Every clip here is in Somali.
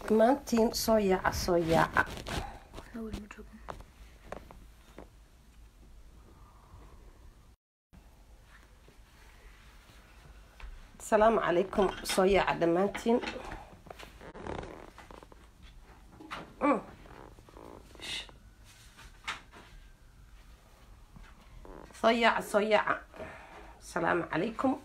maantiin soo yaaca السلام عليكم صياع دمانتين صياع السلام عليكم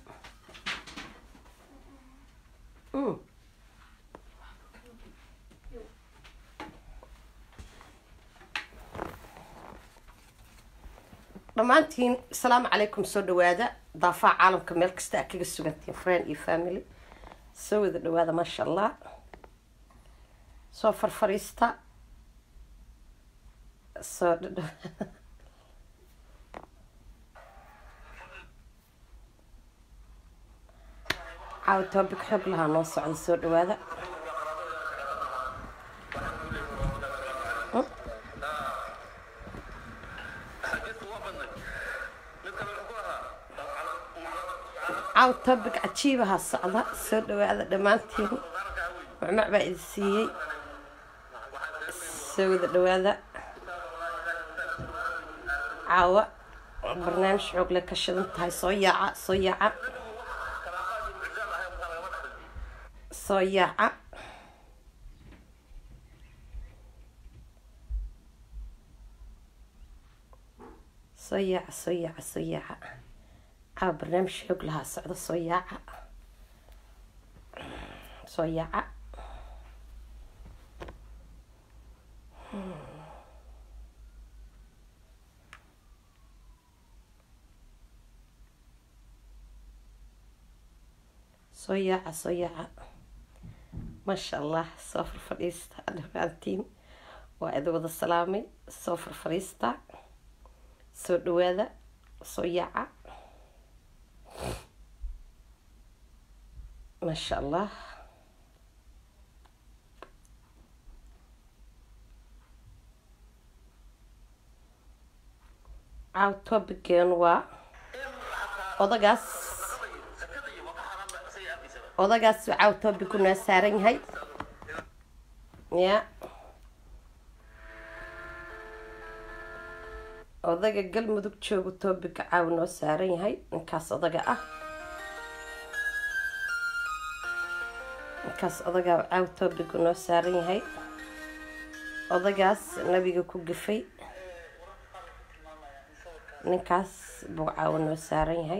دمانتين السلام عليكم سو دواده ضافع عالم كمل كستا كيغا سوغانتين فرين اي فاميلي سو دواده ما شاء الله سو فرفريستا سو عاود توبك حب لها نص عن سو دواده عاود طبق عجيبة هالصعدة سودوا هذا دمانتين معمع بإدسيي سودوا هذا عاوة برنامج عقلة كشدنت هاي صياعة صياعة برنامج حق لها صعدة صياعة ما شاء الله صفر فريستا أدفانتين وإذا وضع السلامي صفر فريستا سودو هذا صياعة ما شاء الله عاود توبكين odagaas عاود توبكنا سارين هاي يا odaga galmudug joogo toobika caaw noo saaran yahay ninkaas odaga ah caaw toobiku noo saaran yahay odagaas nabiga ku gafay ninkaas buu caaw noo saaran yahay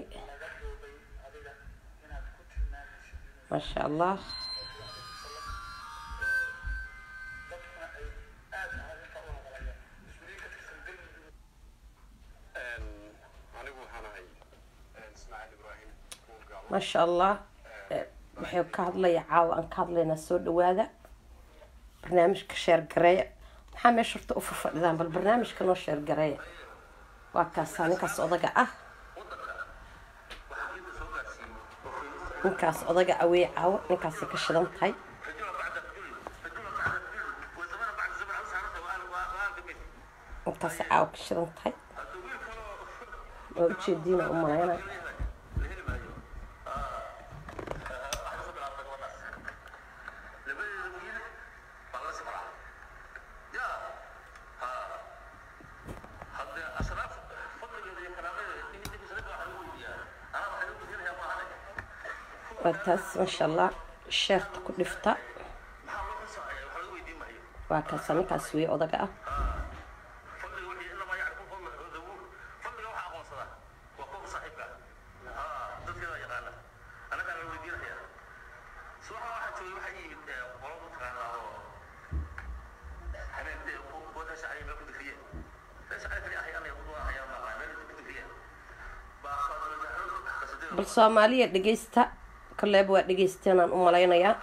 ما شاء الله ما شاء الله waxay ka hadlaya caaw aan ka hadlayna soo dhawaada barnaamijka share gareeya waxa meesha horta u fafadhidaan bal barnaamijka noo share gareeya waa kaas ninkaas odaga ah ninkaas odaga awee caaw ninkaas ka shidan tahay ninkaas caaw ka shidan tahay oo ujeediina u malaynaa وتاس ما شاء الله الشرط كل فتا وكاسني كاسوي أضاقة بالصومالية دقيستا كله أبغى دقيستين عن ملاينا يا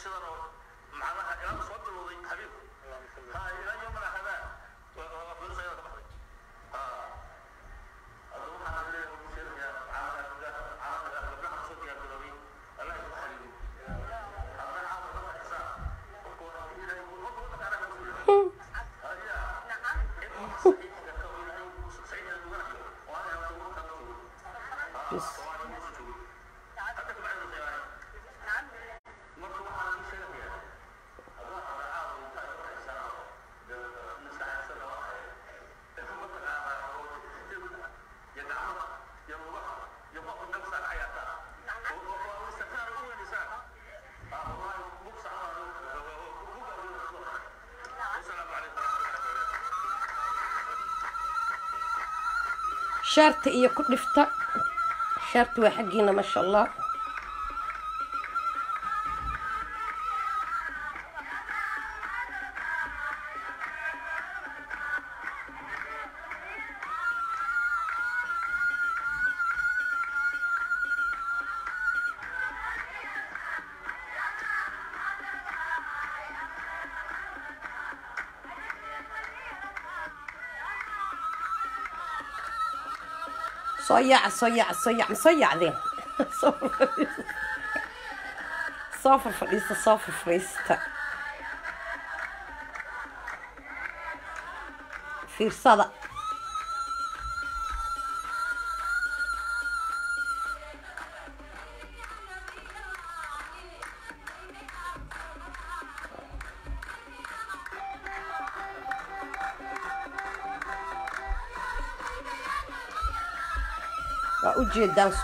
شارت إيه كل فتا شارت وحقينا ما شاء الله صيع ذي صافر فريستا في صدى ujeedaan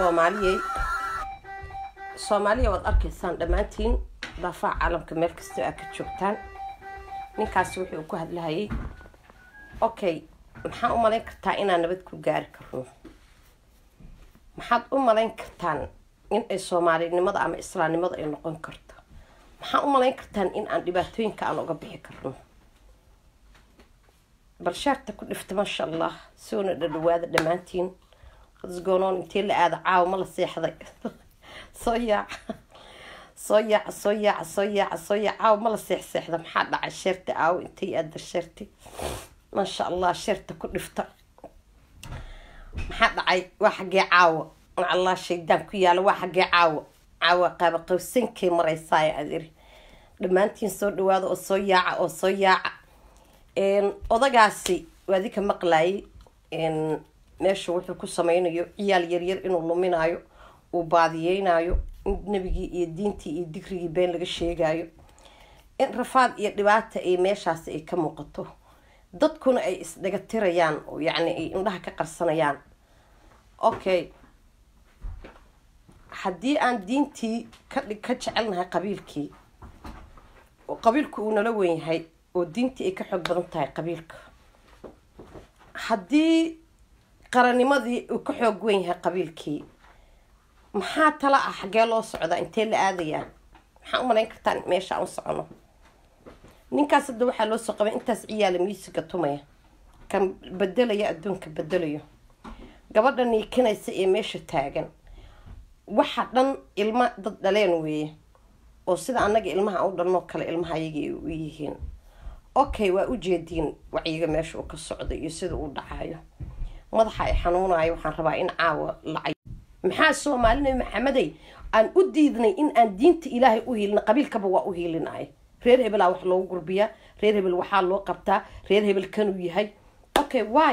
Soomaaliya wad arkaysaan dhamaantiin daafac caalamka meel kasta ay ka joogtaan ninkaas wuxuu ku hadlayay okay maxaa u malayn kartaa inaan nabad ku gaari karno maxaad u malayn kartaan in ay Soomaalinimada ama Islaamnimada ay noqon karto maxaa u malayn kartaan in aan dhibaatooyinka aan uga bixi karno bal sharta ku dhifta ma sha Allah soo dhawaada dhamaantiin what's going on intii la aad caaw ma la seexday صيع عاو ما لسيح ده محد على الشرطة عاو انتي قد الشرطة ما شاء الله شرطة كل فتا محد عاي واحد جاي عاو على الله شيدان كياله واحد جاي عاو قاب قوسين كي مرة صايع أدري لما انتي نصور هذا صيع إن أضجعسي وهذيك مقلاي إن ماشي وحنا كل سمعينه عيال يرير إنه لمنايو وبعدينايو نبيجي يدينتي يدكري بين لك الشيء جايو إن رفض يدبعت أي ماشاس أي كم وقته ضد كون أي دكتوريان ويعني إنها كقرصنيان أوكي حدي عن دينتي كتشعلنها قبيلكي وقبيلك ونلوين هاي ودينتي أي كحب بنتها قبيلك حدي قرني ماضي وكحب وينها قبيلكي maxaa tala ah xagee loo socda intee la aadaya maxaa u malayn kartaan meesha aan socono ninkaas hadda waxa loo soo qabay intaas ciyaal miisiga tumaya kan bedelaya adduunka bedelayo gabadha niikinaysa ee meesha taagan waxa dhan ilma dad dhaleen weeye oo sida anaga ilmaha u dhalno kale ilmaha ayaga u yihiin okay waa u jeedin wacyiga meesha uu ka socdo iyo sida uu dhacayo madaxa ay xanuunayo waxaan rabaa in caawa la maxaa Soomaalina Maxameday aan u diidnay in aan diinta Ilaahay u hiilna qabiilkaba waa u hiilinay reer hebel wax loo gurbiya reer hebel waxa loo qabtaa reer hebel kan uu yahay okay why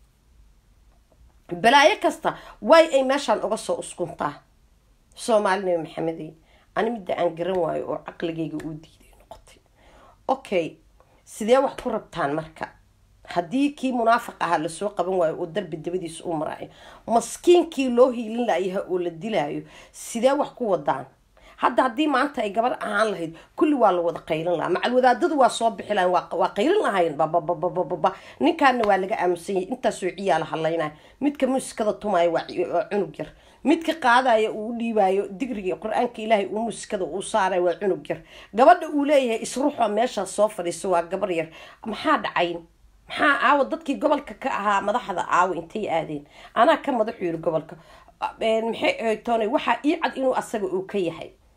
balaayo kasta why ay meeshan uga soo uskuntaa Soomaalina Maxameday ani midda aan garan waayo oo aqligayga u diiday noqotay okay sidee wax ku rabtaan marka haddii kii munaafiq ah la soo qaban waayo oo darbi dabadiis u maray maskiinkii loo hiilin laayaha oo la dilaayo sidee wax ku wadaan hadda haddii maanta ay gabar ahaan lahayd kulli waa la wada qaylan lahaa macal wadaadadu waa soo bixilaan waa qaylan lahayn baba ninkaana waa laga aaminsan yahay intaas oo ciyaal halayna midka muusikada tumay waa cunug yar midka qaadaya uu dhiibayo digriga quraanka Ilaahay uu muusikada uu saaray waa cunug yar gabadha uu leeyahay isruuxo meesha soo fadhiiso waa gabar yar maxaa dhacay maxaa aawo dadkii gobolka ka ahaa madaxda aawo intay aadeen ana ka madaxu yiri gobolka maxay toonay waxa ii cad inuu asaga uu ka yahay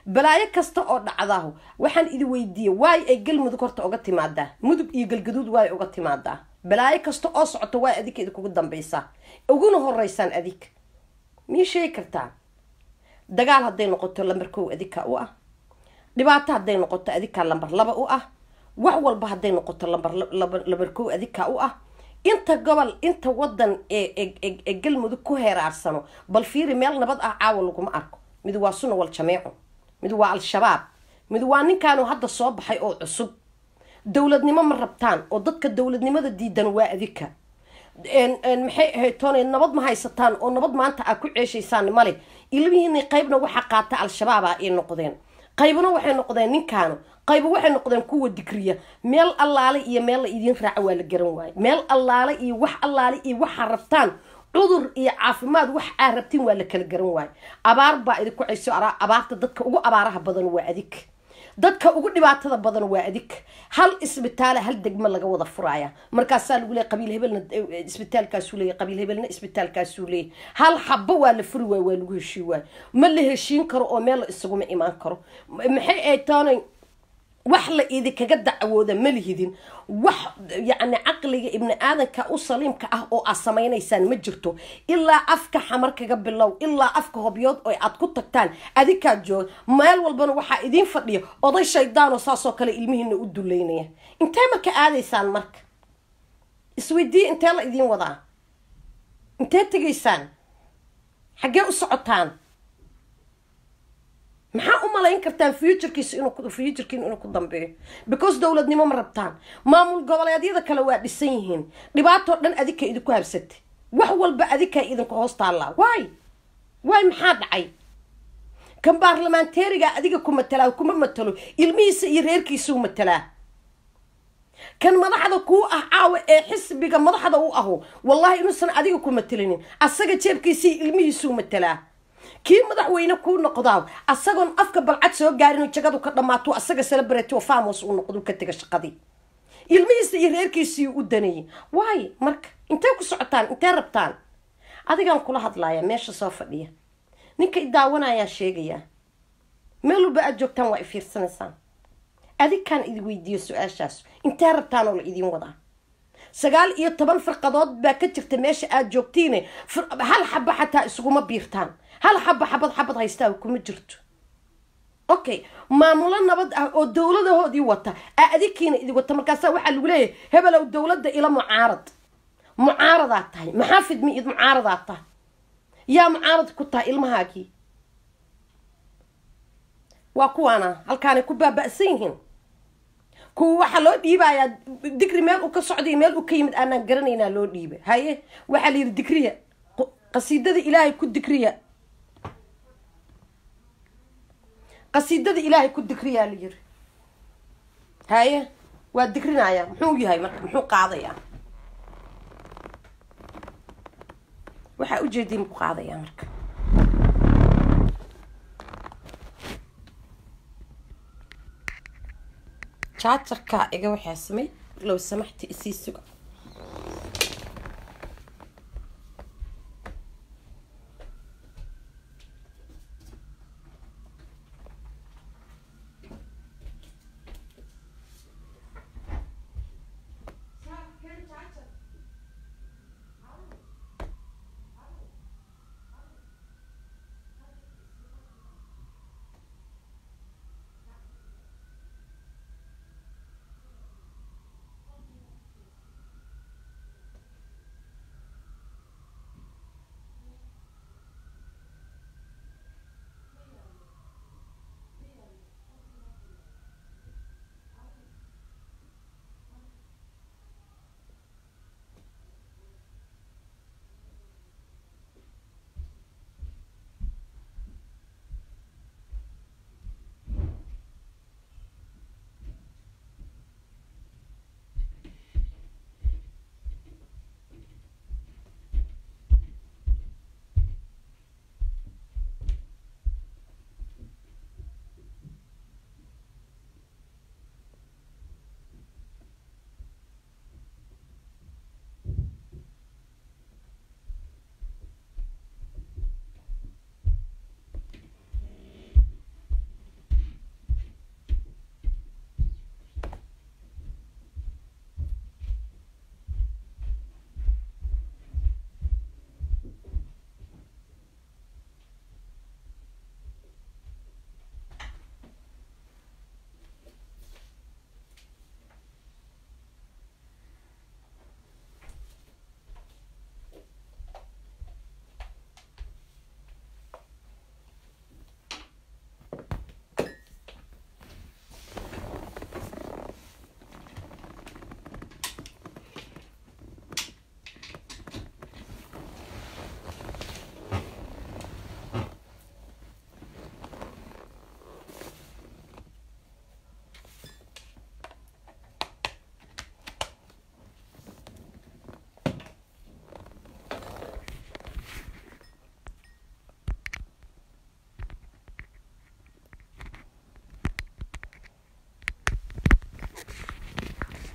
balaayo kasta oo dhacdaho waxaan idin weydiiyey waay ay galmudug horta uga timaadaa mudug iyo galgaduud waay uga timaadaa balaayo kasta oo socoto waay adika idinkugu dambaysaa uguna horeysaan adig mii sheegi kartaa dagaal hadday noqoto lambar 1 adika u ah dhibaato hadday noqoto adika lambar 2 u ah wax walba hadday noqoto lambar 1 adika u ah inta gobol inta wadan ee galmudug ku heeraarsano bal fiiri meel nabad ah caawa laguma arko mid waa sunna wal jameeco mid waa al-shabaab mid waa ninkaanu hadda soo baxay oo cusub dawladnimo ma rabtaan oo dadka dawladnimada diidan waa adika maxay ahayd toonay nabad ma haysataan oo nabad maanta aad ku ceeshaysaan male ilmihiinay qaybna waxa qaata al-shabaab ay noqdeen qaybna waxay noqdeen ninkaanu qaybo waxay noqdeen kuwa digriya meel allaale iyo meel la idin raac waa la garan waay meel allaale iyo waxa rabtaan cudur iyo caafimaad wax aad rabtiin waa la kala garan waay abaar baa idinku cayso abaarta dadka ugu abaaraha badan waa adig dadka ugu dhibaatada badan waa adig hal isbitaal hal degmo laga wada furaaya markaas lagu leeyahay qabiil hebelna isbitaalkaas uu leeyahay qabiil hebelna isbitaalkaas uu leeyahay hal xabba waa la furi waa lagu heshiin waay ma la heshiin karo oo meel isugu ma imaan karo maxay ay taanay wax la idinkaga dacwooda ma lihidin wax yani caqliga ibn aadanka u saliimka ah oo aad samaynaysaan ma jirto ilaa afka xamar kaga bilow ilaa afka hobyood oo aad ku tagtaan adinkaa joog meel walbana waxaa idin fadhiya oday shaydaan oo saasoo kale ilmihiina u duleynaya intee marka aadaysaan marka isweydii intee la idin wadaa intee tegaysaan xaggee u socotaan maxaa u malayn kartaan futurekiisa inuu ku dambeeyo because dawladnimo ma rabtaan maamul goboleedyada kale waa dhisan yihiin dhibaato dhan adika idinku habsatay wax walba adika idinku hoos taallaa waay maxaa dhacay kan baarlamaanteeriga adiga kuma matalo ilmihiisa iyo reerkiisa u matalaa kan madaxda kuu ah caawa ee xisbiga madaxda u aho wallahi inuusan adiga ku matalinin asaga jeebkiisa ilmihiisa u matalaa kii madaxweyne ku noqdaa asagoon afka balcad soo gaarin jagadu ka dhamaato asaga celebrate oo famous uu noqdo ka taga shaqadii ilmihiisa iyo reerkiisii u danayay waay marka intee ku socotaan intee rabtaan adigaan kula hadlaaya meesha soo fadhiya ninka daawanaya sheegaya meel walba aad joogtaan waa fiirsanaysaan adikaan idin weydiiyo su-aashaas intee rabtaan oo la idin wadaa 19 firqadood baa ka jirta meesha aad joogtiin hal xabba xataa isuguma biirtaan hal xabad haystaa kuma jirto okay maamulo nabad ah oo dawladahoodii wata adikiina idin wata markaas waxa lagu leeyahay hebelow dawladda ila mucaarada tahay maxaafid mi mucaarada tahay yaa mucaarad ku tahay ilmahaagii waa kuwana halkaan ku baaba'san yihiin kuwa waxa loo dhiibayaa digri meel uu ka socday meel uu ka yimid aanan garanayna loo dhiibay haye waxa la yiri digriya qasiidada ilaahay ku digriya qasiidada ilaahay ku digriya la yiri haye waa digrinaya muxuu yahay marka muxuu qaadaya waxa u jeedin ku qaadaya marka jaajarka iga waxaa samay لو سمحت اسيسو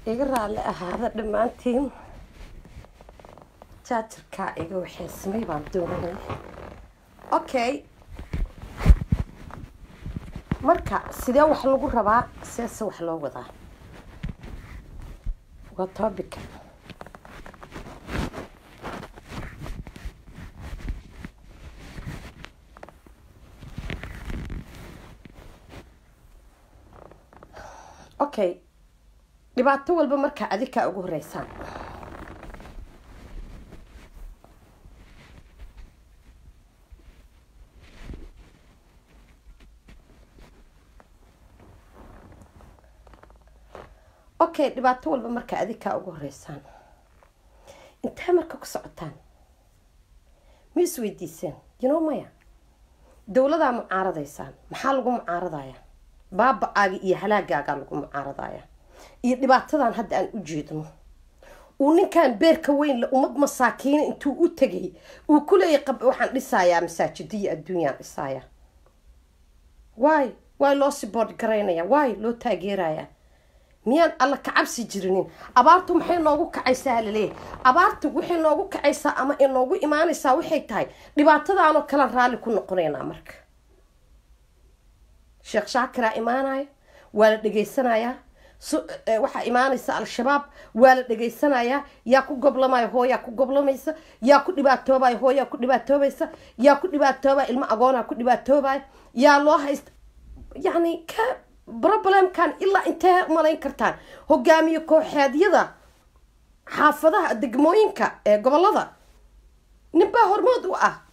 إقرأ هذا دمانتين تاتر كائقة وحسمي بعدوني أوكي مركا سيدا وحلو ربع سياسة وحلو وضع وطابك أوكي dhibaato walba marka adika ugu horeysaan okay dhibaato walba marka adika ugu horeysaan inta marka ku socotaan mis weydiiseen maya dawladda mucaaradaysaan maxaa lagu mucaaradaya baabaaga iyo halaagaaga lagu mucaaradaya iyo dhibaatadan hadda aan u jeedno uu ninkan beerka weyn la umad masaakiin intuu u tagay uu ku leeyahay waxaan dhisayaa masaajidii adduunyadan dhisayaa waay loo support gareynaya waay loo taageeraya miyaan alla ka cabsi jirinin abaartu maxay noogu kacaysaa leeyahay abaartu waxay noogu kacaysaa ama inoogu imaanaysaa waxay tahay dhibaatadan oo kala raali ku noqonaynaa marka sheekh shaakira imaanaya waa la dhageysanayaa waxa imaanaysa al-shabaab waa la dhageysanayaa yaa ku goblamay hooyaa ku goblamaysa yaa ku dhibaatoobay hooyaa ku dhibaatoobaysa yaa ku dhibaatoobay ilmo agoona ku dhibaatoobay yaa loo haysta yani ka problem kan ilaa intee malayn kartaan hogaamiye kooxeedyada xaafadaha degmooyinka ee gobolada ninbaa hormood u ah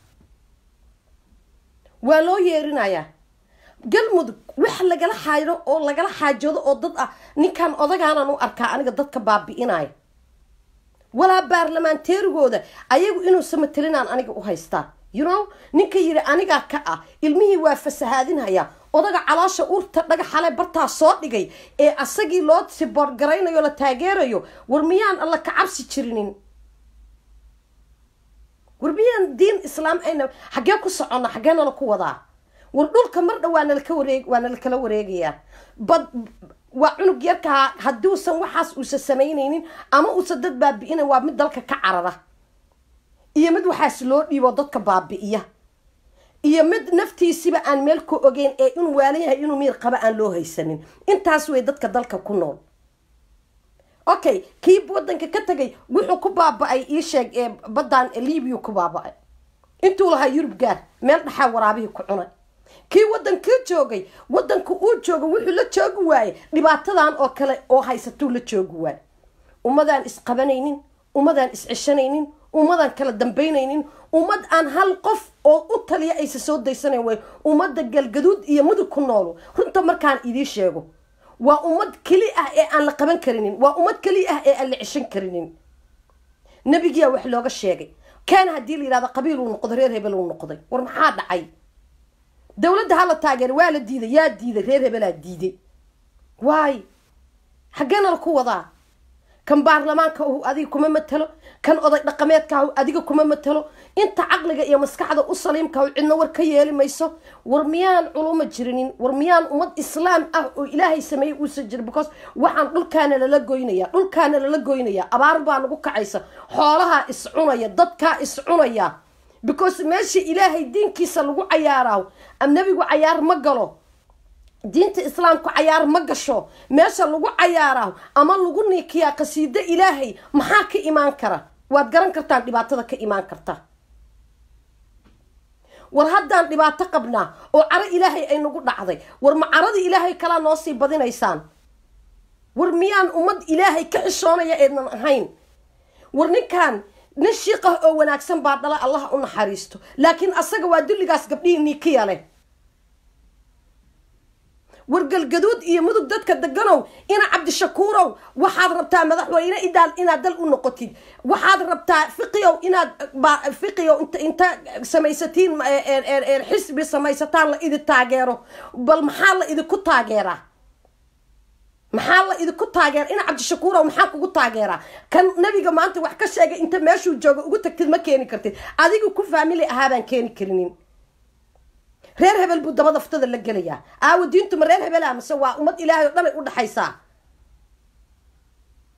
waa loo yeerinayaa galmudug wax lagala xaayro oo lagala xaajoodo oo dad ah ninkan odagaanan u arkaa aniga dadka baabi'inaya walaa baarlamaanteerigooda ayagu inuu samatalinaan aniga u haystaa ninka yiri aniga ka ah ilmihii waa fasahaadinaya odaga caloosha urta dhagaxale bartaa soo dhigay ee asagii loo support garaynayo la taageerayo war miyaan alla ka cabsi jirinin war miyaan diin islaam ayna xagee ku soconna xageena la ku wadaa war dhulka mar dhawaana la kala wareegaya bad waa cunug yarka haduusan waxaas uusa samaynaynin ama uusa dad baabi'ina waa mid dalka ka carara iyo mid waxaas loo dhiibo dadka baabi'iya iyo mid naftiisiba aan meel ku ogeyn ee inuu waalayahay inuu miir qaba aan loo haysanin intaas way dadka dalka ku nool okay kii wadanka ka tagay wuxuu ku baaba'ay ii sheeg ee badan Liibiya ku baaba'ay intuu lahaa Yurub gaar meel dhaxa waraabihii ku cunay kii wadanka joogay wadanku uu joogo wuxuu la joogi waayay dhibaatadan oo kale oo haysatuu la joogi waayay umadan isqabanaynin umadan iscishanaynin umadan kala dambeynaynin umad aan hal qof oo u taliya ay soo daysanay way umada galgaduud iyo mudug ku nool runta markaan idii sheego waa umad kali ah ee aan la qaban karinin waa umad kali ah ee aan la cishan karinin nabiga wax looga sheegay كان هدي لي هذا قبيل ونقدر هبل ونقدر ورمحاد عي دولة هلا تاجر والد ديده يا ديده غير هبل ديده واي حقنا القوة ذا كان برلمان كهو أديكم مثله كان أضيء رقمات كهو أديكم مثله أنت عقلك يا مسكعة أصليم كهو عندنا وركيالي ما يسو ورميان علوم الجرنين ورميان أمد إسلام إلهي سمي وسجر بكوس وحن دول كان للجوينيا دول كان للجوينيا أباربا نقول كعيسى حالها إسعونيا ضدك إسعونيا بكوس ماشي إلهي دين كيس لو عياره أم نبي عيار مقله diinta islaamku cayaar ma gasho meesha lagu cayaaraho ama lagu nikiya qasiida ilaahay maxaa ka imaan kara waad garan kartaa dhibaatada ka imaan karta war haddaan dhibaato qabnaa oo caro ilaahay ay nagu dhacday war ma carada ilaahay kala noo sii badinaysaan war miyaan ummad ilaahay ka xishoonaya eednan ahayn war ninkan nin shiiqah oo wanaagsan baa dhala allah u naxariisto laakiin asaga waa dulligaas gabdhihii nikiya leh wargalgaduud iyo mudug dadka deganow ina cabdi shakuurow waxaad rabtaa madaxweyne idaal inaad dal u noqotid waxaad rabtaa fiqiyo inta samaysatiin xisbi samaysataan la idi taageero bal maxaa la idinku taageeraa ina cabdi shakuurow maxaa kugu taageeraa kan nabiga maanta wax ka sheegay inta meeshuu joogo ugu tagtid ma keeni kartid adigu ku family ahaabaan keeni karinin reer hebel buu dabada ftada la gelayaa aawo diintu ma reer hebel ama waa ummad ilaahay oo dhan ay u dhaxaysaa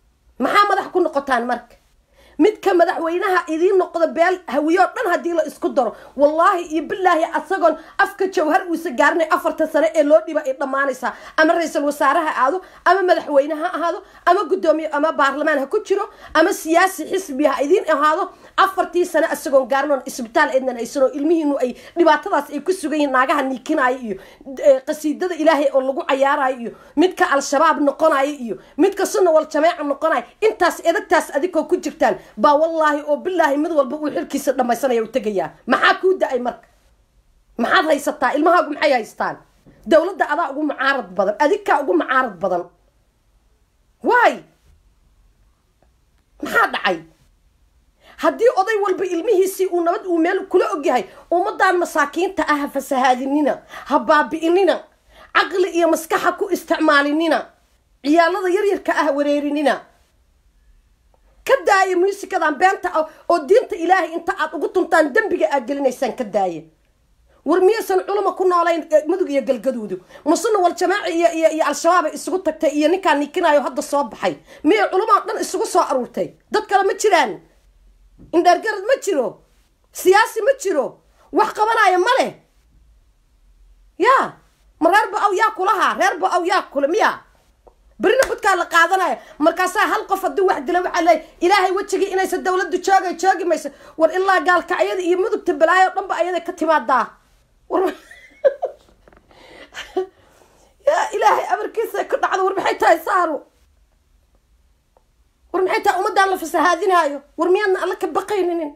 noqotaan marka midka madaxweynaha idiin noqdo beel hawiyo dhan hadii la isku daro wallahi iyo billahi asagoon afka jawhar uu sagaarinay 4 sano ee loo dhiba ay dhamaanaysa ama ra'iisul wasaaraha aado ama madaxweynaha aado ama gudoomiye ama baarlamaan ha ku jiro ama siyaasi xisbi ha idiin ahaado 4 sano asagoon gaarnoon isbitaal eedna aysano ilmihiinu ay dhibaatadaas ay ku sugayeen naagaha niikinaayo iyo qasiidada ilaahay oo lagu cayaarayo iyo midka al-shabaab noqonayo iyo midka sunna wal jamaaca noqonayo intaas edagtaas adikoo ku jirtaan ba wallahi oo billahi mid walba uu xilkiisa dhamaysanaya u tagayaa maxaa ku daay marka maxaad haysataa ilmahaagu maxay haystaan dawladda adaa ugu mucaarad badan adika ugu mucaarad badan waay maxaa dhacay haddii oday walba ilmihiisii uu nabad uu meel kula ogyahay ummadaan masaakiinta ah fasahaadinina ha baabi'inina caqli iyo maskaxa ku isticmaalinina ciyaalada yaryarka ah wareerinina كداية موسيقى دان بنتا أو دينتا إلهي انت أتوقع تنتان دنبقى أجلين إيسان كداية ورميسان علماء كنا علين مدوق يقل قدودو مصنع والجماعة يا الشباب السقوط تكتئية نكان نكنا يهد الصواب بحي مي علماء دان السقوط سوا أرورتي داد كلا متشران إن دارقرد متشرو سياسي متشرو وحقبنا يا مالي يا مراربا أو ياكلها راربا أو ياكل ميا برينا بدكا la qaadanaya markaas hal qof haduu wax dilo waxa lay ilaahay wajiga inay sa dawladdu joogi mayso war ilaa gaalka ayada iyo mudugta balaayo dhanba ayada ka timaada war ya ilaahay amarkiisa ku dhacdo war maxay tahay saaro war maxay tahay umada la fasahaadinayo war miyaan alla ka baqayninin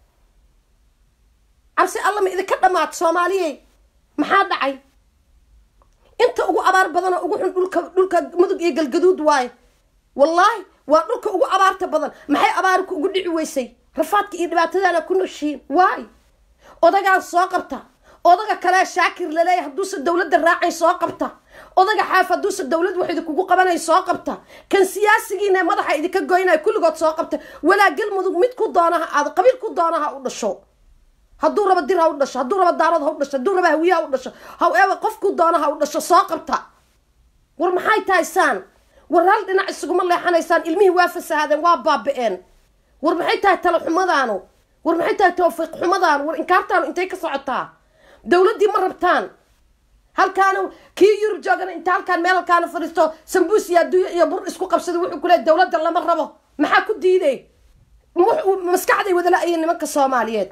arsi alla ma idinka dhamaad Soomaaliyeey maxaa dhacay انت ugu abaar badan ugu xun dhulka mudug iyo galgaduud waay wallahi waa dhulka ugu abaarta badan maxay abaarku ugu dhici weysay rafaadka iyo dhibaatadana ku noshiin waay odagaan soo qabta odaga kale shaakir laleeyahay haduusa dawladda raacay soo qabta odaga xaafaduusa dawlad waxay kugu qabanay soo qabta kan siyaasigiina madaxa idinka goynay kulligood soo qabta walaa galmudug mid ku doonaha aad qabiil ku doonaha u dhasho hadduu raba dir ha u dhasho hadduu raba daarad ha u dhasho hadduu raba hawiye ha u dhasho however qofku doono ha u dhasho soo qabta war maxay tahay saan war hal dhinac isuguma leexanaysaan ilmihii waa fasahaadeen waa baaba'een war maxay tahay talo xumadaanu war maxay tahay tawfiiq xumadaan war inkaartaanu intay ka socotaa dawladdii ma rabtaan halkaanu kii yurub joogana inta halkaan meel halkaana fadhiisto sambuus iyo adduunyo iyo bur isku qabsada wuxuu ku leeyahay dawladda lama rabo maxaa ku diiday maskaxday wada la-ayeen nimanka Soomaaliyeed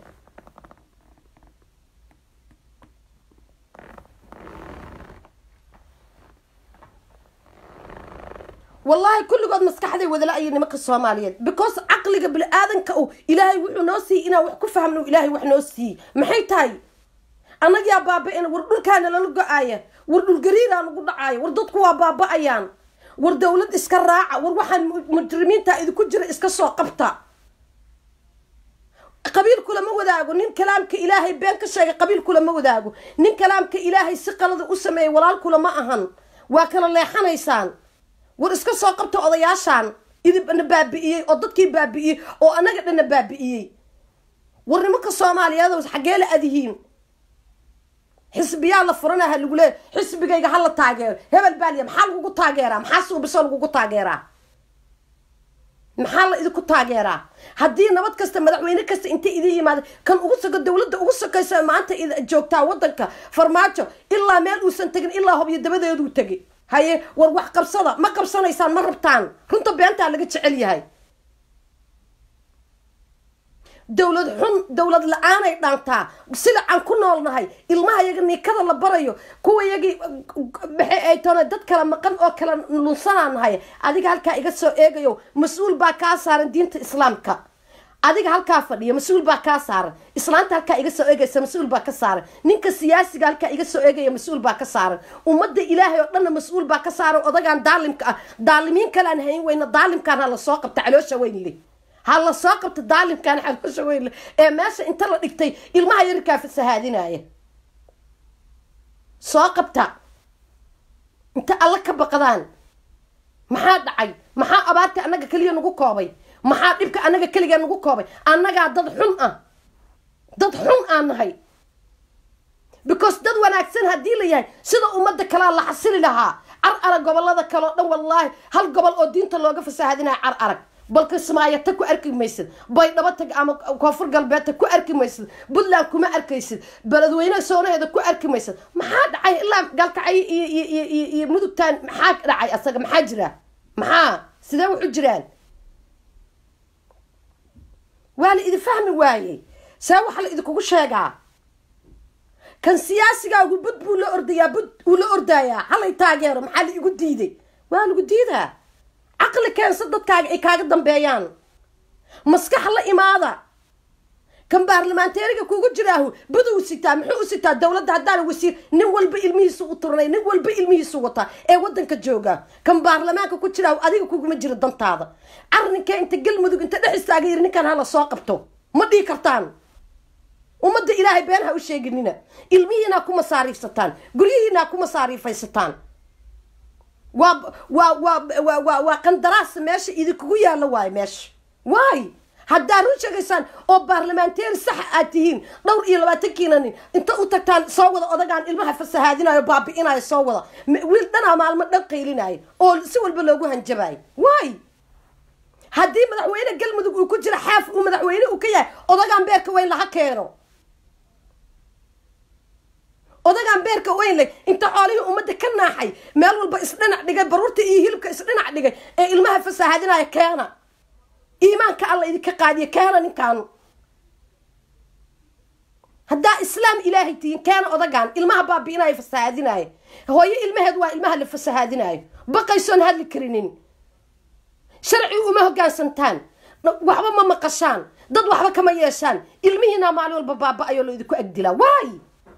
والله كل قد مسكحدي وذا لا أي نمك الصوماليين because عقلك بالآذن كأو إلهي وحنوسي إنا وحكفها منو إلهي وحنوسي محيط هاي أنا يا بابا أنا وردول كان للقى آية وردول قريرة أنا قلنا آية وردول كوا بابا أيان وردولد إسكراعة وروحان مجرمين تا إذا كجر إسكسوا قبطة قبيل كل ما وداعو نين كلامك إلهي بينك الشيء قبيل كل ما وداعو نين كلامك إلهي سقل ذو أسمي ولا كل ما أهن وكل الله حنيسان ورسك ساقبت أضياشان إذا نبابئي أو ضدك بابئي أو أنا قد نبابئي ورمك الصومالي هذا وحجال أذهين حسبي الله فرنا هالولاد حسبي جاي حلا تاجر هذا البالية محل وقو تاجرة محاسو بسال وقو تاجرة محل إذا كنت تاجرة هدي نبض كست مدحوينك كست أنت إذا ما كان أقصك الدولة أقصك كيس ما أنت إذا جوكتا ودنك فرماتشو إلا مال وسنتجن إلا هو يدبده يدو تجي هاي وروح قبصنا ما قبصنا يسان مربتان كنت بينت على قد شعلي هاي دولة الآن يدانتا وسيل عن كنا والله هاي المها يجني كذا لبريو كوا يجي بحي أي تونا دت كلام مقن أو كلام نصان هاي أديك هالك يجسو إيجيو مسؤول باكاسار دين الإسلام أديك هالكافر يا مسؤول باكاسار إسلام هالك يجسو إيجي مسؤول باكاسار نينك السياسي هالك يجسو إيجي مسؤول باكاسار ومد إلهي وطن مسؤول باكاسار وأضاق عن دالمين كلام هين وين الدالم كان على الساق بتعلوش وين لي هلا ساقبت الدالم كان حلوش وين إيه ماشي أنت اللي دكتي المها يركب في السهادين هاي ساقبتها أنت الله كبقدان ما حد عي ما حد أبارك أنا كليا نقول كابي ما حد يبكي أنا كليا نقول كابي أنا قاعد ضد حن أنا هاي because ضد وأنا أكسر هدي لي يعني سيدا أمد كلا الله حصل لها عرق قبل هذا كلا والله هل قبل أدين تلاقي في السهادين عرق بل كسماية تكو أركي ميسد باي نبتك أما كفر قلبات تكو أركي ميسد بدلا كوما أركيسد بلدوينا سونا هذا كو أركي ميسد ما حد عي إلا قالك عي مدو تان محاك رعي أصلا محاجرة محا سداو حجران وانا إذا فهمي واي ساوي حل إذا كوكو شاقع كان سياسي قاو بد بولا أرديا بد ولا أردايا حلا يتاقيرو محالي يقول ديدي وانا قد ديدها عقلي كان صدت كاق دنبيان مسكح الله إمادة كان بارلمانتيريكا كوكو جراهو بدو سيتا محو سيتا الدولة هدان وسير نول بإلميسو وطرني نول بإلميسو وطا ودن كجوغا كان بارلمانكا كو جراهو أديكا كوكو مجر الدنتاضة أرنكا انت قلمدو انت دحستاقيرني كان هلا ساقبتو مدي كرتان ومد إلهي بينها وشي قلنا إلمينا كو مصاريف ستان قريهنا كو مصاريف ستان وقندراس ماشي إذا كويا لواي ماشي واي هدارو شغيسان او برلمانتير صح اتيين دور iyo 20 kiilan inta u tagtaan soo wada odagaan ilmaha fasahaadinayo baabi'inayo soo wada wiil dana maalmo dhan qeylinayo oo si walba loogu hanjabay waay hadii madaxweyne galmudug uu ku jira xaaf uu madaxweyne uu ka yahay odagaan beerka weyn la hakeeno odagaan beerka weyn leh inta xoolihi umada ka naaxay meel walba isdhinac dhigay baruurta iyo hilibka isdhinac dhigay ee ilmaha fasahaadinayo keena إيمانك الله إذا كقاعد كان كانوا هدا إسلام إلهي تين كان أضجان المها بابينا يفسهاديناي هو المها دوا المها اللي فسهاديناي بقى يسون هاد الكرينين شرعي وما هو كان سنتان وحبا ما مقشان ضد وحبا كما يشان المهنا مالو البابا أيولو إذا كو أجدلا واي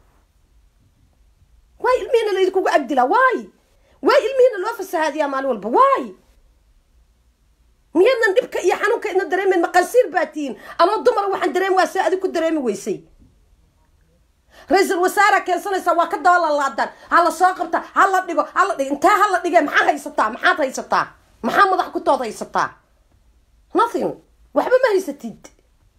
المهنا اللي إذا كو أجدلا واي المهنا اللي فسهاديا مالو البا واي ميانا نبك يا حنوك إن دريم مقصير باتين أنا الضمر واحد دريم واسع أديك دريم ويسي رئيس الوزراء كان صار يسوى كده على اللادان على ساقبته على دقيقة على دقيقة انتهى على دقيقة محا هيسطع محا هيسطع محمد حكو توضا هيسطع nothing وحبا ما هيستيد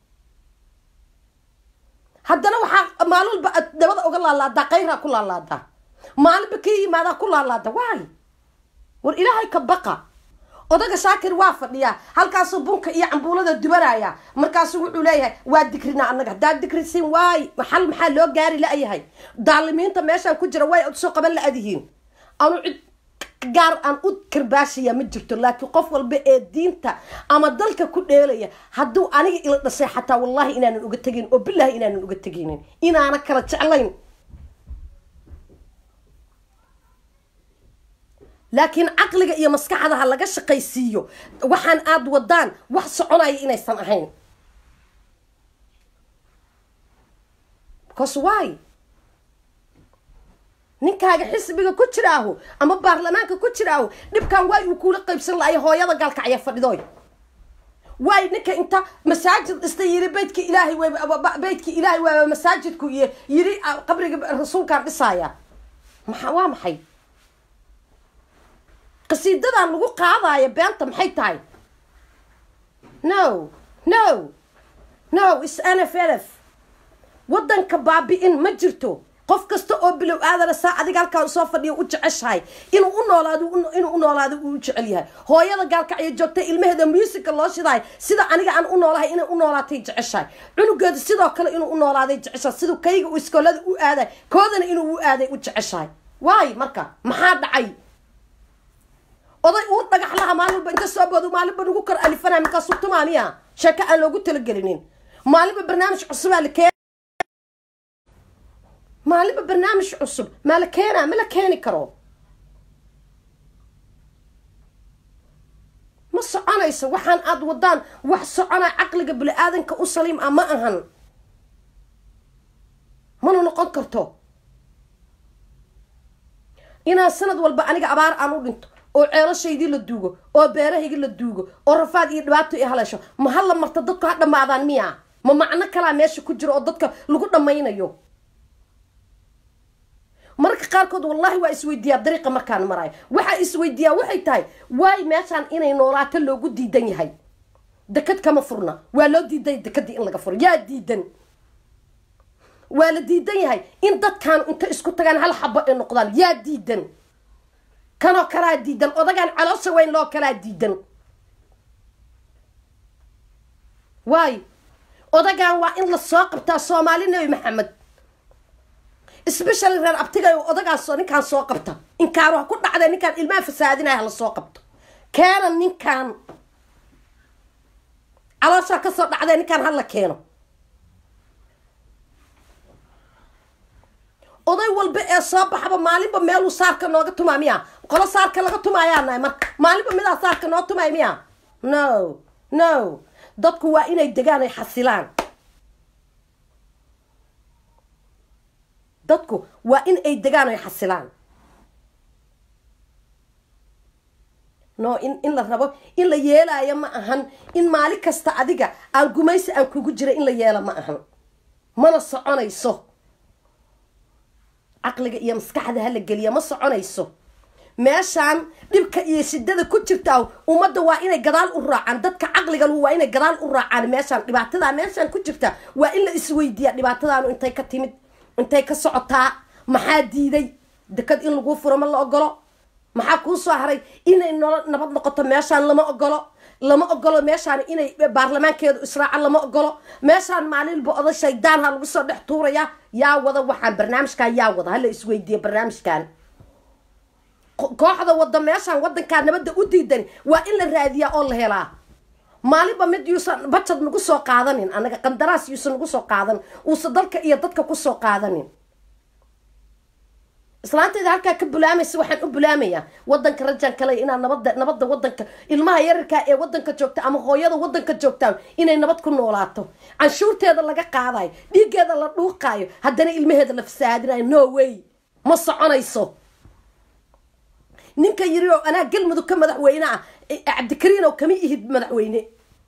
حتى لو مالول دبدا اوغ لالادا قيرها كل لالادا مال بكي ماذا كل لالادا واي ور الهي كبقى odaga shaakir waa fadhiya halkaas bunka iyo cambuulada dubaraya markaas wuxuu leeyahay waa dikrina anaga hadaa dikrisin waay maxaa loo gaari la yahay daalimiinta meesha ku jira way soo qaban la adihiin aanu gaar aan u kirbaashiya ma jirto laakiin qof walba ee diinta ama dalka ku dheelaya haduu aniga ila dhashay xataa wallahi inaanan uga tagin oo billahi inaanan uga tagin inaana kala jeclayn لكن عقلك يا مسكح هذا هلا قش قيسيو وحن عاد ودان وح صعناي إني سمعين كسواي نكاج حس بيجا كتراهو أما برلمانك كتراهو نبكان واي وكل قيب سن لا يهوي هذا قالك عيا فردوي واي نك أنت مساجد استيري بيتك إلهي ومساجدك يري قبر الرسول كان بصايا محوام حي قصيدتان لوgu qaadayo beenta maxay tahay no is NFLF wadanka baabi'in ma jirto qof kasta oo bilow aadana saacadiga halka soo fadhiyo u jeceshahay inuu u noolaado uu jecel yahay hooyada gaalka ay joogtay ilmaheeda music loo shiday sida aniga aan u noolahay inuu u noolaatay jeceshahay cunugeeda sidoo kale inuu u noolaaday jeceshahay sidoo kayga u iskoolada u aaday koodana inuu u aaday u jeceshahay waay marka maxaa dhacay oday uu dhagax laha maalinba inta soo boodo maalinba ugu kor alifana marka sultamaaniya shaka aan loogu tala galinin maalinba barnaamij cusub la keen maalinba barnaamij cusub ma la keeni karo ma soconayso waxaan aad wadaan wax socona aqliga bini aadanka u saliim ama ahan ma noqon karto ina sanad walba aniga abaar aan u dhinto oo ceelashaydii la duugo oo beerahayga la duugo oo rafaad iyo dhibaato ay halasho ma hal marta dadku ha dhamaadaan miya ma macna kala meesha ku jiro oo dadka lagu dhamaynayo marka qaarkood wallahi waa isweydiyaa dariiqa markaan maray waxa isweydiyaa waxay tahay way meeshan inay noolaato loogu diidan yahay dakad kama furna waa loo diiday dakadii in laga furo yaa diidan waa la diidan yahay in dadkan inta isku tagaan hal xabo ay noqdaan yaa diidan كانوا كلا ديدن أذكر على سوين لو كلا ديدن واي odagaan waa in la soo qabtaa Soomaali Nabi Maxamed especially reer abtiga odagaan soo ninkaan soo qabta in kaaro ku dhacday ninkaan ilmaha fasaadinaya la soo qabto keena ninkaan caloosha ka soo dhacday ninkaan hal la keeno oday walba ee soo baxba maalinba meel uu saarka nooga tumaamiya qolo saarka laga tumaayaan marka maalinba mid saarka noo tumaamiya no dadku waa inay degaan ay xasilaan dadku waa in ay degaan ay xasilaan no in la rabo in la yeelaayo ma ahan in maalin kasta adiga aan gumaysi aan kugu jira in la yeelo ma ahan mana soconayso aqliga iyo maskaxda hala geliya ma soconayso meeshaan dhibka iyo shidada ku jirta umada waa inay gadaal u raacaan dadka aqliga waa inay gadaal u raacaan meeshaan dhibaatada meeshaan ku jirta waa in la isweydiiyo dhibaatadaanu intay ka timid intay ka socotaa maxaa diiday dekad in lagu furo ma la ogolo maxaa ku soo haray inay nabad noqoto meeshaan lama ogolo meeshaan inay baarlamaankeedu israacan lama ogolo meeshaan maalinba oday shaydaan ha lagu soo dhex tuuraya yaa wada waxaan barnaamijkan yaa wada hala isweydiiyo barnaamijkan kooxda wada meeshaan wadanka nabadda u diidan waa in la raadiyaa oo la helaa maalinba mid yuusan bajad nagu soo qaadanin anaga qandaraas yuusan nagu soo qaadan uusa dalka iyo dadka ku soo qaadanin islaanteeda halkaa ka bulaamaysa waxaan u bulaamayaa wadanka rajaan kale inaan nabadda wadanka ilmaha yararka ee wadanka joogta ama hooyada wadanka joogta inay nabad ku noolaato canshuurteeda laga qaadayo dhiigeeda la dhuuqaayo haddana ilmaheeda la fasaadinayo no way ma soconayso ninka yiri oo anaa galmudug ka madaxweyne ah cabdikariin oo kama ihid madaxweyne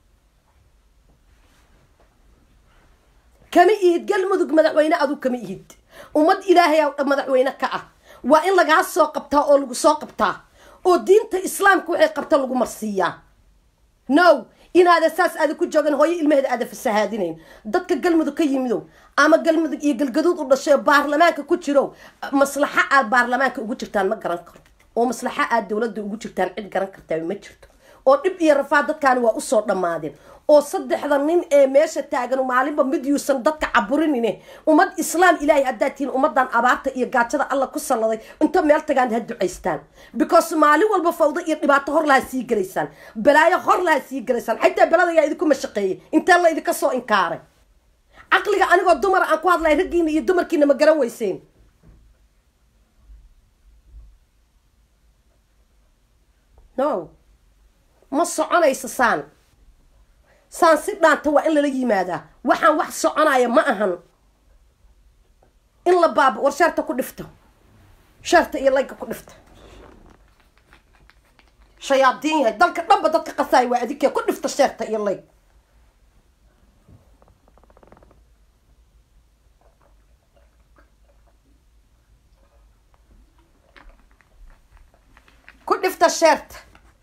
galmudug madaxweyne adu kama ihid ummad ilaahay oo madaxweyne ka ah waa in laga soo qabtaa oo lagu soo qabtaa oo diinta islaamka waxay qabta lagu marsiiyaa no inaad asaas aad ku joogan hooyo ilmaheeda aad fasahaadinayn dadka galmudug ka yimido ama galmudug iyo galgaduud u dhashay baarlamaanka ku jiro maslaxa aad baarlamaanka ugu jirtaan ma garan karto oo maslaxa aad dawladda ugu jirtaan cid garan kartaa ma jirto oo dhib iyo rafaad dadkan waa u soo dhamaadeen oo saddexda nin ee meesha taagan maalinba mid yuusan dadka caburinine ummad islaam ilaahay adaatiin ummadan abaarta iyo gaajada alla ku salladay inta meel tagaan ha ducaystaan because maalin walba fawdo iyo dhibaato hor laha sii galaysaan balaayo hor laha sii galaysaan xataa balada yaa idinku mashaqeeyay inta la idinka soo inkaaray aqliga anigoo dumar aan ku hadlay raggiina iyo dumarkiina ma garan weyseen no ma soconayso saan si dhaanta waa in lala yimaadaa waxaan wax soconaya ma ahan in la baabo war sharta ku dhifto sharta iyo layga ku dhifto shayaadiin yahay dalka dhanba dadka qasaay waa adikee ku dhifto sharta iyo layg ku dhifta sharta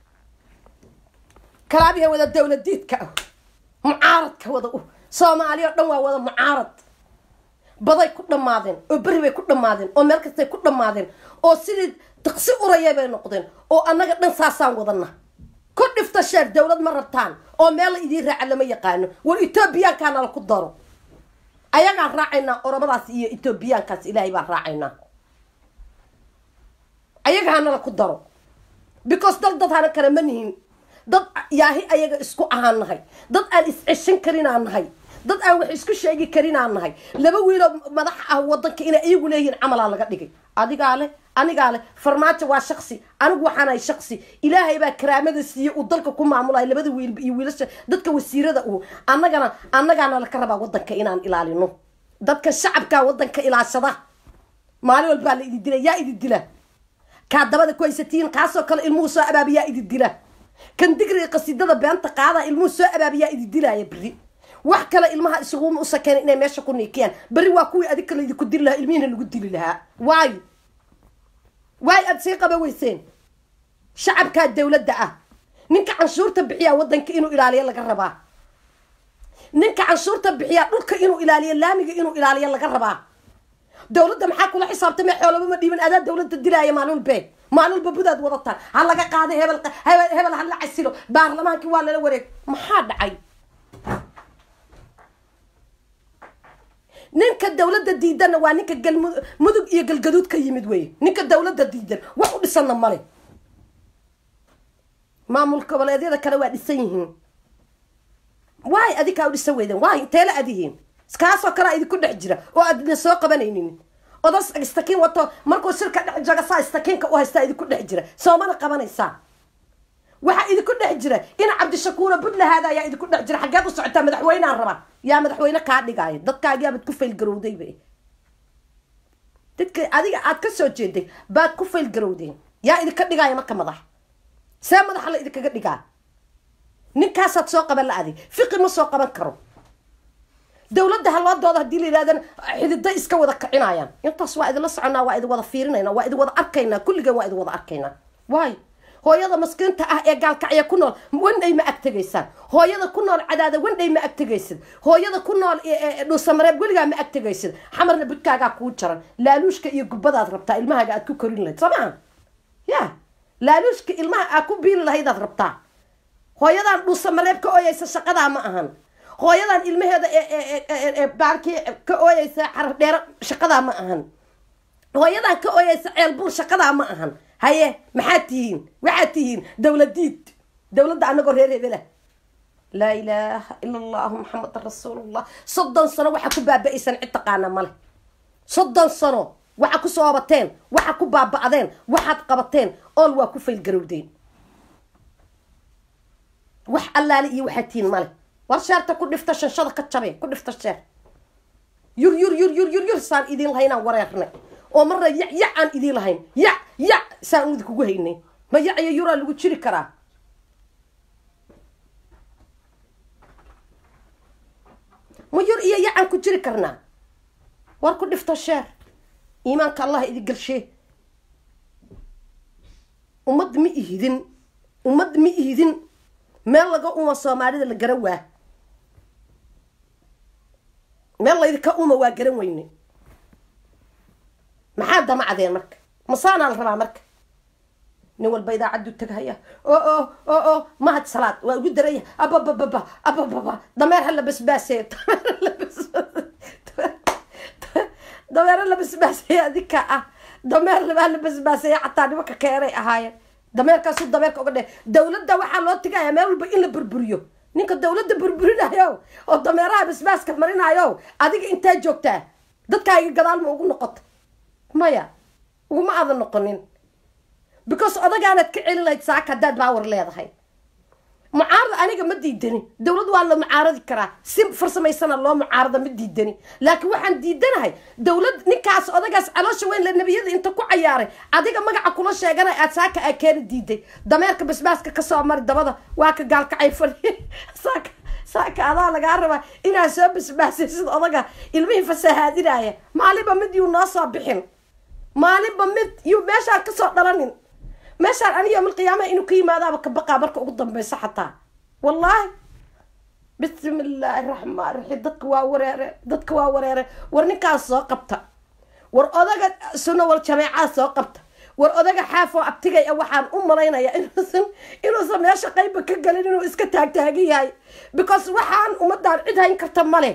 كلامي هذا الدولة ديت كأو معارض كوضع سوماليا دم وهذا معارض بدأ كل ماذن وبري كل ماذن ومركز كل ماذن أو سيد تقصي قرية بين نقطين أو أنا قد نساسان وضنا كل افتشار دولة مرتان أو مال يدير على ما يقانو والإثيوبيان كان على قدره أيها راعينا أورباس إثيوبيان كاس إلهي راعينا أيها على قدره because دل هذا كرمنهم dad yaahi ayaga isku ahaan nahay dad aan iscishin karin aan nahay dad aan wax isku sheegi karin aan nahay laba wiil madax ah wadanka inay iyagu leeyihiin camal laga dhigay aniga le farmaajo waa shakhsi anigu waxaan ay shakhsi ilaahay baa karaamada siiyay uu dalka ku maamulay labada wiil iyo wiilasha dadka wasiirada uu annagana la ka rabaa wadanka inaan ilaalino dadka shacabka wadanka ilaashada maalin walba la idin dilay yaa idin dila ka dabada ku haysatiin kaasoo kale ilmuhu soo abaabiyaa idin dila كان دقري قصيدة بنت قاعدة الموسى أبابيا إديلا يا بري وحكلا المها سقوم أسكان إنه ماشى كوني كيان بري واقوي أديك اللي يقدر لها المين اللي يقدر لها واي أتسيق بويسين شعب كاد دولة دقة نك عنشور تبعيا ودن كإنه إلاليا لقربا نك عنشور تبعيا نك إنه إلاليا لامي إنه إلاليا لقربا دولة محاك ولا حساب تمح ولا بمدي من أداة دولة الدلاية مالو البيت مالو الببودات وضطر هلا قاعدة هبل هلا عسيلو بارلمانك ولا لوريك ما حد عي ninka dawladda diidanna waa ninka mudug iyo galgaduud ka yimid weeye ninka dawladda diidan wax u dhisanna male maamul goboleedyada kale waa dhisan yihiin waay adika u dhisan weydeen waay teela adihiin iskaasoo kale idinku dhex jira oo aadna soo qabanaynin odas istakiin wato markuu shirka dhex jaga saa istakiinka u haysta idinku dhex jira soomana qabanaysaa waxa idinku dhex jira in cabdishakuur budlahaada ayaa idinku dhex jira xageed u socotaa madaxweynahan raba yaa madaxweyne kaa dhigaayo dadkaagiyaa baad ku fayl garowdayba dadka adiga aad ka soo jeeday baad ku fayl garowdeen yaa idinka dhigaayo marka madax see madaxa la idinkaga dhigaa ninkaasaad soo qaban la-adi fiqi ma soo qaban karo dawladda halwadooda haddii la yidhahdana xididay iska wada kicinayaan intaas waa idinla soconaa waa idin wada fiirinayna waa idin wada arkaynaa kulligan waa idin wada arkaynaa waay hooyada maskiinta ah ee gaalkacya ku nool wandhay ma ag tegaysaan hooyada ku nool cadaada wandhay ma ag tegaysid hooyada ku nool dhuusamareeb weligaa ma ag tegaysid xamarna budkaagaa kuu jaran laaluushka iyo gubbadaad rabtaa ilmahaaga aad ku korin lahayd soo maha ya laaluushka ilmaha aad ku biili lahaydaad rabtaa hooyadan dhuusamareeb ka ooyaysa shaqadaa ma ahan hooyadan ilmaheeda baarkii ka ooyaysa xarar dheero shaqadaa ma ahan hooyadan ka ooyaysa ceelbuur shaqadaa ma ahan haye maxaad tihiin waxaad tihiin dawladiid dawladda anagoo reer hebela laa ilaaha ila allahu maxamedan rasuulullah 30 sano waxa ku baaba'aysan cid taqaana male 30 sano waxa ku soobateen waxa ku baaba'deen waxaad qabateen ool waa ku fayl garowdeen wax allaale iyo waxaad tihiin male war sheerta ku dhifta shanshada ka jabay ku dhifta sheer yur saan idin lahaynaan wareernay oo marna yac aan idin lahayn yac saan udin kugu haynay ma yac iyo yuraa lagu jiri karaa ma yur iyo yac aan ku jiri karnaa war ku dhifta sheer iimaanka allah idin galshee ummad ma ihidin meel laga uma soomaalida la garan waa meel laydinka uma waa garan weyne maxaa damacdeen marka masaanaa la rabaa marka nin walba idaacaddu tagahaya oo mahad salaad waa ugu daraya abababa dameer hala basbaasee dameer hala basbaasee adika ah dameer hala basbaasee xataa nimanka keenay ahaayeen dameerkaasu dameerka uga dheh dawladda waxaa loo tigayaa meel walba in la burburiyo ninka dawladda burburinayo oo dameeraha basbaaska marinayo adiga intaa joogtaa dadkaaga gadaal ma ugu noqoto maya uguma aadan noqonin because odagaanaad ka celin lahayd saaka haddaad baawar leedahay mucaarada aniga ma diidani dawlad waa la mucaaradi karaa si farsamaysana loo mucaarada ma diidani laakiin waxaan diidanahay dawlad ninkaas odagaas caloosha weyn la nabiyada inta ku cayaaray adiga magaca kula sheeganay aad saaka aa keena diiday dameerka basbaaska kasoo mari dabada waa ka gaalkacay fadhi saaka adaa lagaa rabaa inaad soo basbaasay sida odaga ilmihii fasahaadinaya maalinba mid yuu noo soo bixin maalinba mid yuu meeshaan kasoo dhalanin meeshaan aniga yawmal qiyaamaha inuu ka yimaadaaba ka baqaa marka ugu dambaysa xataa wallaahi bismillaahi raxmaan raxiim dadka waa wareere war ninkaas soo qabta war odaga sunno wal jameecaa soo qabta war odaga xaafoo abtigay waxaan u malaynayaa inuusan meesha qayba ka galin inuu iska taagtaagan yahay because waxaan ummadaan cid hayn karta male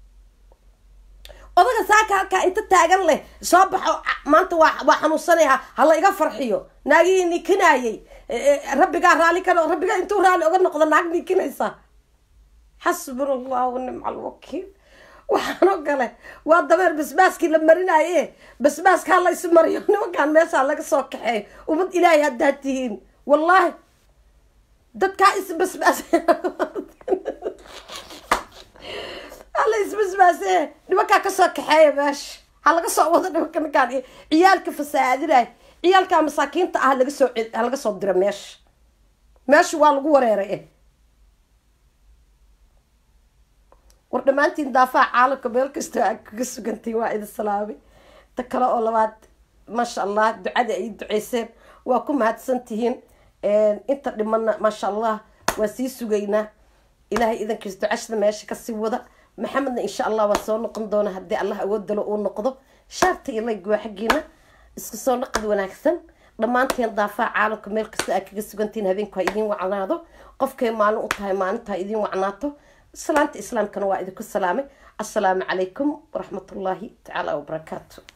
odaga saaka halkaa inta taagan leh soo baxo maanta waa xanuunsanaya hala iga farxiyo naagii nikinayay rabbigaa raali kale rabbigaa intuu raali uga noqdo naag nikinaysa xasbuna allahu wanicma alwakiil waxaanoo gale waa dameer basbaaskii la marinaye basbaaskaa la isu mariyo nimankaan meeshaa laga soo kaxeeyo ummad ilaahay haddaad tihiin wallaahi dadkaa isbasbaas alla isbasbaasee nimankaa kasoo kaxeeya meesha ha laga soo wado nimanka ninkaan ciyaalka fasahaadinaya ciyaalkaa masaakiinta ah halaga soo dira meesha waa lagu wareeray war dhammaantiin daafaha caalamka meel kastoo aad kaga sugantay waa idin salaamay ta kale oo labaad maasha allah ducada ay duceyseen waa ku mahadsan tihiin inta dhimanna maasha allah waa sii sugaynaa ilaahay idankiis ducashada meesha kasii wada maxamedna insha allah waa soo noqon doona haddii allah awood dalo uu noqdo shaarta iyo layg waa xaggiina isku soo noqod wanaagsan dhammaanteen daafaha caalamka meel kastoo aad kaga sugantihiin habeenku ha idiin wacnaado qofkay maalin u tahay maalinta ha idiin wacnaato salaanta islaamkana waa idinku salaamay. Assalaamu calaykum waraxmatullaahi tacaala wabarakaatu.